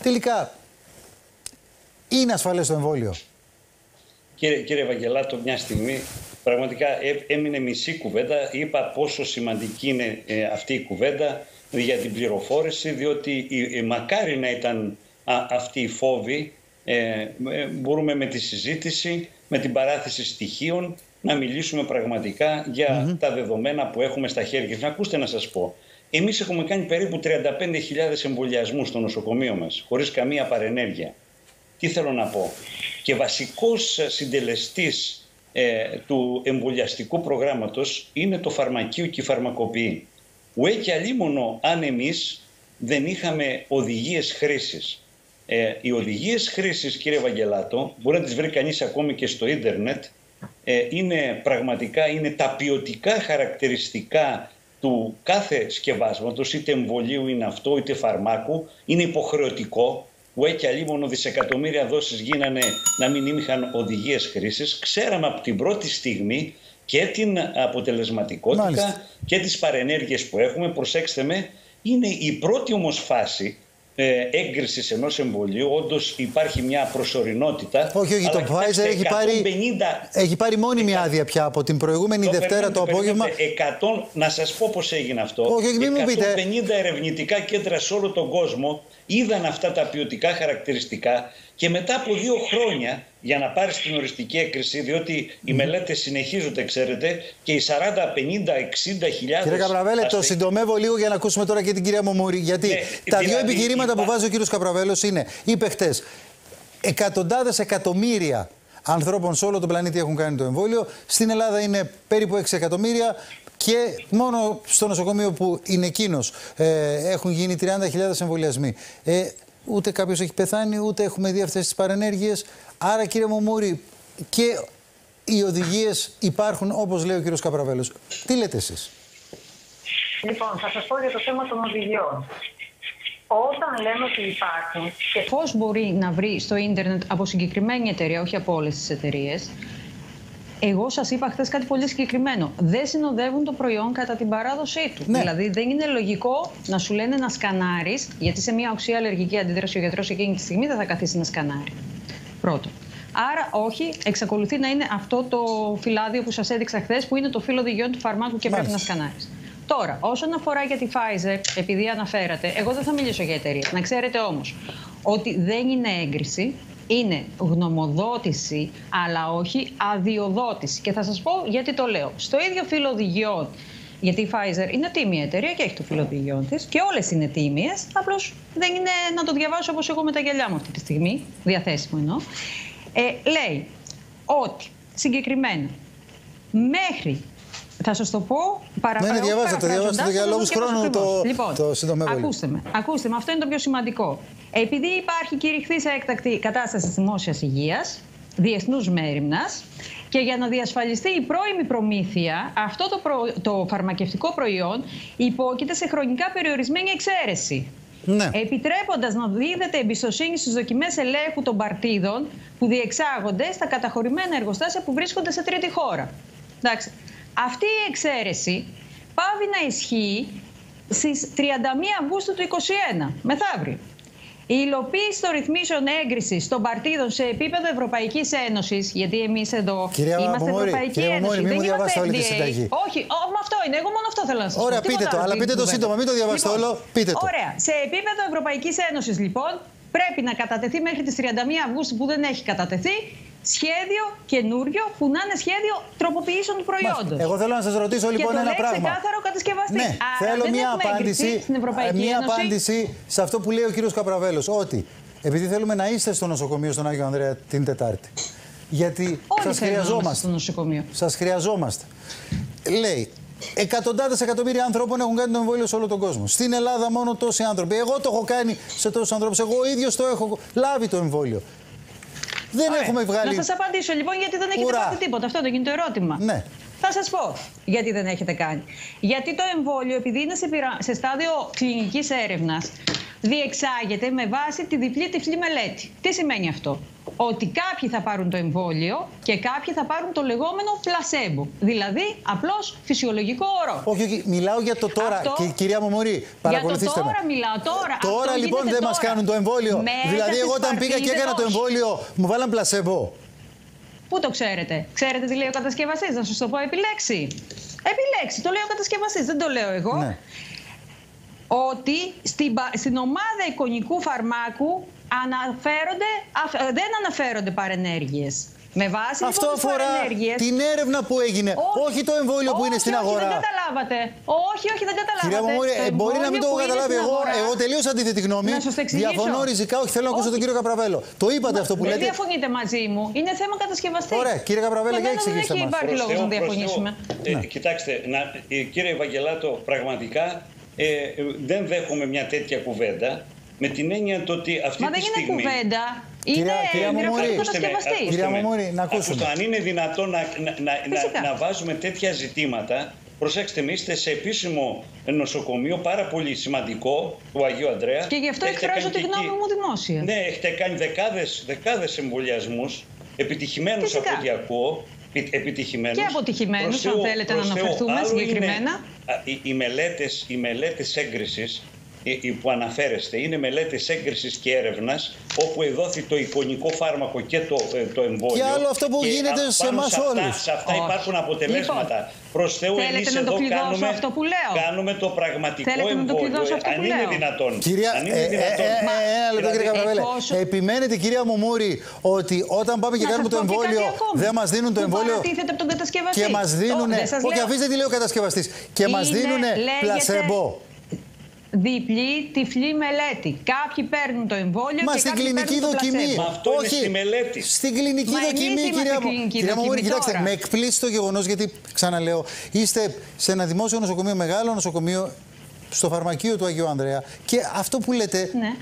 Τελικά, είναι ασφαλές το εμβόλιο? Κύριε Ευαγγελάτο, μια στιγμή πραγματικά έμεινε μισή κουβέντα. Είπα πόσο σημαντική είναι αυτή η κουβέντα για την πληροφόρηση, διότι μακάρι να ήταν αυτή η φόβη. Μπορούμε με τη συζήτηση, με την παράθεση στοιχείων, να μιλήσουμε πραγματικά για τα δεδομένα που έχουμε στα χέρια. Να ακούστε να σας πω. Εμείς έχουμε κάνει περίπου 35.000 εμβολιασμούς στο νοσοκομείο μας, χωρίς καμία παρενέργεια. Τι θέλω να πω? Και βασικός συντελεστής του εμβολιαστικού προγράμματος είναι το φαρμακείο και η φαρμακοποιή. Ουέ και αλίμονο αν εμείς δεν είχαμε οδηγίες χρήσης. Οι οδηγίες χρήσης, κύριε Ευαγγελάτο, μπορεί να τις βρει κανείς ακόμη και στο ίντερνετ, είναι τα ποιοτικά χαρακτηριστικά του κάθε σκευάσματος, είτε εμβολίου είναι αυτό, είτε φαρμάκου, είναι υποχρεωτικό. Ουέ και αλίμονο δισεκατομμύρια δόσεις γίνανε να μην είχαν οδηγίες χρήσης. Ξέραμε από την πρώτη στιγμή και την αποτελεσματικότητα, μάλιστα, και τις παρενέργειες που έχουμε. Προσέξτε με, είναι η πρώτη όμως φάση έγκρισης ενός εμβολίου. Όντως υπάρχει μια προσωρινότητα. Όχι, το Pfizer έχει πάρει μόνιμη άδεια πια από την προηγούμενη Δευτέρα το απόγευμα. Να σας πω πώς έγινε αυτό. 150 ερευνητικά κέντρα σε όλο τον κόσμο είδαν αυτά τα ποιοτικά χαρακτηριστικά και μετά από 2 χρόνια, για να πάρεις την οριστική έγκριση, διότι οι μελέτες συνεχίζονται, ξέρετε, και οι 40, 50, 60 χιλιάδες... Κύριε Καπραβέλε, το συντομεύω λίγο για να ακούσουμε τώρα και την κυρία Μωμούρη, γιατί τα δύο επιχειρήματα που βάζει ο κύριος Καπραβέλος είναι, είπε χτες, εκατοντάδες εκατομμύρια ανθρώπων σε όλο τον πλανήτη έχουν κάνει το εμβόλιο, στην Ελλάδα είναι περίπου 6 εκατομμύρια, και μόνο στο νοσοκομείο που είναι εκείνος έχουν γίνει 30.000 εμβολιασμοί. Ούτε κάποιος έχει πεθάνει, ούτε έχουμε δει αυτές τις παρενέργειες. Άρα, κύριε Μωμούρη, και οι οδηγίες υπάρχουν, όπως λέει ο κύριος Καπραβέλος. Τι λέτε εσείς? Λοιπόν, θα σας πω για το θέμα των οδηγιών. Όταν λέμε ότι υπάρχουν και πώς μπορεί να βρει στο ίντερνετ από συγκεκριμένη εταιρεία, όχι από όλες τις εταιρείες. Εγώ σας είπα χθες κάτι πολύ συγκεκριμένο. Δεν συνοδεύουν το προϊόν κατά την παράδοσή του. Ναι. Δηλαδή, δεν είναι λογικό να σου λένε να σκανάρεις, γιατί σε μια οξύ αλλεργική αντίδραση ο γιατρός εκείνη τη στιγμή δεν θα καθίσει να σκανάρει. Πρώτο. Άρα, όχι, εξακολουθεί να είναι αυτό το φυλάδιο που σας έδειξα χθες, που είναι το φύλλο οδηγιών του φαρμάκου και πρέπει να σκανάρεις. Τώρα, όσον αφορά για τη Pfizer, επειδή αναφέρατε, εγώ δεν θα μιλήσω για εταιρεία. Να ξέρετε όμως ότι δεν είναι έγκριση. Είναι γνωμοδότηση, αλλά όχι αδειοδότηση. Και θα σας πω γιατί το λέω. Στο ίδιο φύλλο οδηγιών, γιατί η Pfizer είναι τίμια εταιρεία και έχει το φύλλο οδηγιών της και όλες είναι τίμιες, απλώς δεν είναι να το διαβάσω όπως εγώ με τα γυαλιά μου αυτή τη στιγμή, διαθέσιμο εννοώ. Λέει ότι συγκεκριμένα μέχρι, θα σας το πω, παραπάνω. Ναι, διαβάστε το για λόγους χρόνου το συντομεύω. Ακούστε με, αυτό είναι το πιο σημαντικό. Επειδή υπάρχει κηρυχθήσα έκτακτη κατάσταση της δημόσιας υγείας, διεθνούς μέριμνας, και για να διασφαλιστεί η πρώιμη προμήθεια, αυτό το φαρμακευτικό προϊόν υπόκειται σε χρονικά περιορισμένη εξαίρεση. Ναι. Επιτρέποντας να δίδεται εμπιστοσύνη στις δοκιμές ελέγχου των παρτίδων που διεξάγονται στα καταχωρημένα εργοστάσια που βρίσκονται σε τρίτη χώρα. Εντάξει. Αυτή η εξαίρεση πάβει να ισχύει στις 31 Αυγούστου του 2021, μεθαύριο. Η υλοποίηση των ρυθμίσεων έγκρισης των παρτίδων σε επίπεδο Ευρωπαϊκής Ένωσης, γιατί εμείς εδώ είμαστε Ευρωπαϊκή Ένωση, δεν είμαστε FDA. Όχι, αυτό είναι. Εγώ μόνο αυτό θέλω να σας πω. Ωραία, πείτε το, αλλά πείτε το σύντομα, μην το διαβάσετε όλο. Πείτε το. Ωραία. Σε επίπεδο Ευρωπαϊκής Ένωσης, λοιπόν, πρέπει να κατατεθεί μέχρι τις 31 Αυγούστου που δεν έχει κατατεθεί σχέδιο καινούριο που να είναι σχέδιο τροποποιήσεων του προϊόντος. Εγώ θέλω να σας ρωτήσω λοιπόν ένα πράγμα. Και ξεκάθαρο κατασκευαστή. Ναι, θέλω μια απάντηση σε αυτό που λέει ο κύριος Καπραβέλος. Ότι επειδή θέλουμε να είστε στο νοσοκομείο στον Άγιο Ανδρέα την Τετάρτη. Γιατί σας χρειαζόμαστε. Στο νοσοκομείο. Σας χρειαζόμαστε. Λέει, εκατοντάδες εκατομμύρια ανθρώπων έχουν κάνει το εμβόλιο σε όλο τον κόσμο. Στην Ελλάδα μόνο τόσοι άνθρωποι. Εγώ το έχω κάνει σε τόσους ανθρώπους. Εγώ ο ίδιος το έχω λάβει το εμβόλιο. Δεν έχουμε βγάλει. Να σας απαντήσω λοιπόν γιατί δεν έχετε πάθει τίποτα. Αυτό είναι το ερώτημα. Ναι. Θα σας πω γιατί δεν έχετε κάνει. Γιατί το εμβόλιο, επειδή είναι σε στάδιο κλινικής έρευνας, διεξάγεται με βάση τη διπλή τυφλή μελέτη. Τι σημαίνει αυτό? Ότι κάποιοι θα πάρουν το εμβόλιο και κάποιοι θα πάρουν το λεγόμενο πλασέμπο. Δηλαδή, απλώς φυσιολογικό όρο. Όχι, μιλάω για το τώρα. Αυτό, κυρία Μωμωρή, παρακολουθήστε για το τώρα με. Μιλάω, τώρα. Τώρα λοιπόν δεν μας κάνουν το εμβόλιο. Δηλαδή, εγώ όταν πήγα και έκανα το εμβόλιο, μου βάλαν πλασέμπο. Πού το ξέρετε? Ξέρετε τι λέει ο κατασκευαστής? Να σας το πω επιλέξει. Επιλέξει. Το λέει ο κατασκευαστής, δεν το λέω εγώ. Ναι. Ότι στην ομάδα εικονικού φαρμάκου δεν αναφέρονται παρενέργειες. Με βάση αυτό λοιπόν αφορά την έρευνα που έγινε, όχι το εμβόλιο που είναι στην αγορά. Όχι, δεν καταλάβατε. Όχι, δεν καταλάβατε. Κυρία Μωμωρή, μπορεί να μην το έχω καταλάβει. Εγώ τελείως αντίθετη γνώμη. Διαφωνώ ριζικά, όχι, θέλω να ακούσω τον κύριο Καπραβέλο. Το είπατε αυτό που λέτε. Δεν διαφωνείτε μαζί μου. Είναι θέμα κατασκευαστή. Ωραία, κύριε Καπραβέλο, για εξηγήστε μας. Δεν υπάρχει λόγος να διαφωνήσουμε. Κοιτάξτε, κύριε Ευαγγελάτο, πραγματικά δεν δέχομαι μια τέτοια κουβέντα. Με την έννοια ότι αυτή τη στιγμή. Μα δεν είναι κουβέντα. Είναι γραφείο κατασκευαστή. Κυρία Μωμωρή, να ακούσουμε. Αν είναι δυνατόν να βάζουμε τέτοια ζητήματα, προσέξτε με, είστε σε επίσημο νοσοκομείο πάρα πολύ σημαντικό του Αγίου Ανδρέα. Και γι' αυτό εκφράζω τη γνώμη μου δημόσια. Ναι, έχετε κάνει δεκάδες εμβολιασμούς, επιτυχημένους από ό,τι ακούω. Επιτυχημένους. Και αποτυχημένους, αν θέλετε να αναφερθούμε συγκεκριμένα. Οι μελέτες έγκρισης που αναφέρεστε είναι μελέτες έγκρισης και έρευνας, όπου εδόθη το εικονικό φάρμακο και το εμβόλιο. Και άλλο αυτό που γίνεται σε εμάς όλους. Σε αυτά υπάρχουν αποτελέσματα. Λοιπόν, προς Θεού, εμείς εδώ κάνουμε το πραγματικό εμβόλιο, αν είναι δυνατόν. Κυρία, κύριε Καπραβέλε, επιμένετε, κυρία Μωμώρη, ότι όταν πάμε και κάνουμε το εμβόλιο, δεν μας δίνουν το εμβόλιο και μας δίνουν. Όχι, αφήστε τι λέει ο κατασκευαστής. Και μας δίνουν πλασέμπο. Διπλή τυφλή μελέτη. Κάποιοι παίρνουν το εμβόλιο και στην κλινική δοκιμή. Αυτό είναι στη μελέτη. Στην κλινική δοκιμή, κυρία Μωμώρη, κοιτάξτε, με εκπλήσει το γεγονός, γιατί ξαναλέω, είστε σε ένα δημόσιο νοσοκομείο, μεγάλο νοσοκομείο, στο φαρμακείο του Αγίου Ανδρέα, και αυτό που λέτε. Ναι.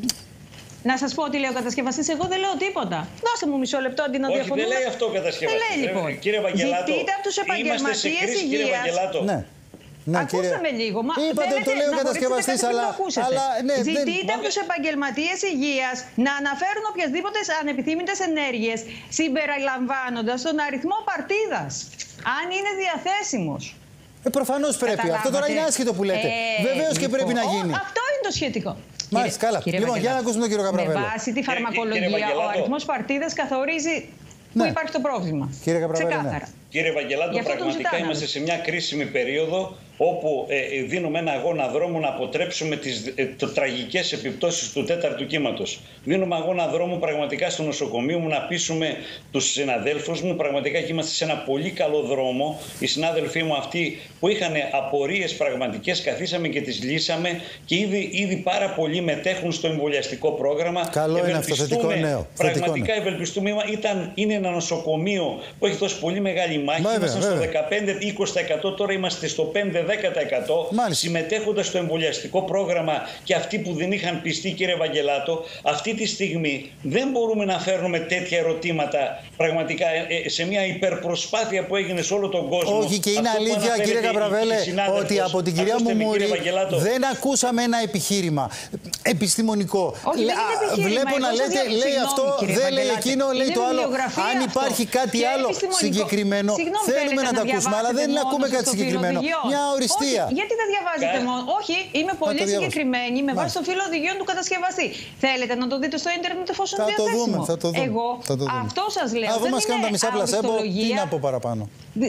Να σας πω τι λέει ο κατασκευαστής, εγώ δεν λέω τίποτα. Δώστε μου μισό λεπτό αντί να διαφωνούμε. Όχι, δεν λέει αυτό ο κατασκευαστής. Δεν λέει λοιπόν. Κύριε Βαγγελάτο, ζητείτε από τους επαγγελματίες υγείας. Ναι, ακούσαμε λίγο. Είπατε ότι το λέει ο κατασκευαστής, αλλά ναι, ζητείτε από τους επαγγελματίες υγείας να αναφέρουν οποιασδήποτε ανεπιθύμητες ενέργειες, συμπεριλαμβάνοντας τον αριθμό παρτίδας, αν είναι διαθέσιμος. Προφανώς πρέπει. Αυτό τώρα είναι άσχετο που λέτε. Βεβαίως και πρέπει να γίνει. Αυτό είναι το σχετικό. Μάλιστα, καλά. Λοιπόν, για να ακούσουμε τον κύριο Καπραβέλο. Με βάση τη φαρμακολογία, ο αριθμός παρτίδας καθορίζει πού υπάρχει το πρόβλημα. Κύριε Καπραβέλο, ναι. Κύριε Βαγγελάτο, πραγματικά είμαστε σε μια κρίσιμη περίοδο όπου δίνουμε ένα αγώνα δρόμου να αποτρέψουμε τις τραγικές επιπτώσεις του τέταρτου κύματος. Δίνουμε αγώνα δρόμου πραγματικά στο νοσοκομείο μου να πείσουμε τους συναδέλφους μου. Πραγματικά και είμαστε σε ένα πολύ καλό δρόμο. Οι συνάδελφοί μου αυτοί που είχαν απορίες πραγματικές, καθίσαμε και τις λύσαμε και ήδη πάρα πολλοί μετέχουν στο εμβολιαστικό πρόγραμμα. Καλό είναι αυτό, θετικό νέο. Πραγματικά ευελπιστούμε. Είναι ένα νοσοκομείο που έχει δώσει πολύ μεγάλη μάχη. Ήμασταν στο 15-20%, τώρα είμαστε στο 5-10%. Συμμετέχοντας στο εμβολιαστικό πρόγραμμα, και αυτοί που δεν είχαν πιστεί, κύριε Βαγγελάτο, αυτή τη στιγμή δεν μπορούμε να φέρνουμε τέτοια ερωτήματα πραγματικά σε μια υπερπροσπάθεια που έγινε σε όλο τον κόσμο. Όχι, και είναι αλήθεια, κύριε Καπραβέλε, ότι από την κυρία Μωμώρη δεν ακούσαμε ένα επιχείρημα επιστημονικό. Βλέπω να λέτε, λέει αυτό, δεν λέει εκείνο, λέει το άλλο. Αν υπάρχει κάτι άλλο συγκεκριμένο, θέλουμε να το ακούσουμε, αλλά δεν ακούμε κάτι συγκεκριμένο. Μια οριστία. Όχι, γιατί δεν διαβάζετε μόνο. Όχι, είμαι πολύ συγκεκριμένη με βάση το φύλλο οδηγιών του κατασκευαστή. Θέλετε να το δείτε στο ίντερνετ εφόσον είναι διαθέσιμο? Θα το δούμε. Εγώ αυτό σας λέω. Αφού μας κάνουν τα μισά πλασέμπο, τι να πω παραπάνω.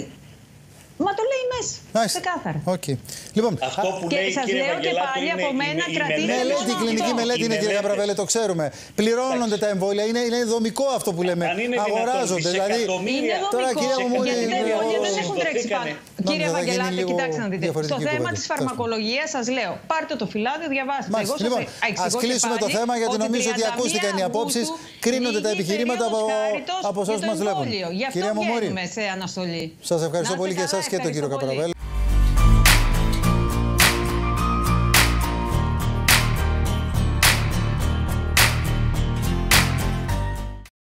Μα το λέει μέσα. Ξεκάθαρα. Okay. Λοιπόν, αυτό που και λέει, σας λέω και πάλι από μένα κρατήστε η κλινική μελέτη είναι, κύριε Καπραβέλε, το ξέρουμε. Πληρώνονται τα εμβόλια, είναι δομικό αυτό που λέμε. Αγοράζονται. Δηλαδή, είναι δομικό. Γιατί τα εμβόλια δεν έχουν τρέξει πάνω. Κύριε Βαγγελάτη, κοιτάξτε να δείτε. Στο θέμα της φαρμακολογίας σας λέω, πάρτε το φυλάδιο, διαβάστε. Λοιπόν, ας κλείσουμε το θέμα, γιατί νομίζω ότι ακούστηκαν οι απόψεις, κρίνονται τα επιχειρήματα από όσους μας βλέπουν. Γι' αυτό βγαίνουμε σε αναστολή. Σας ευχαριστώ πολύ και εσάς και τον κύριο Καπραβέλο.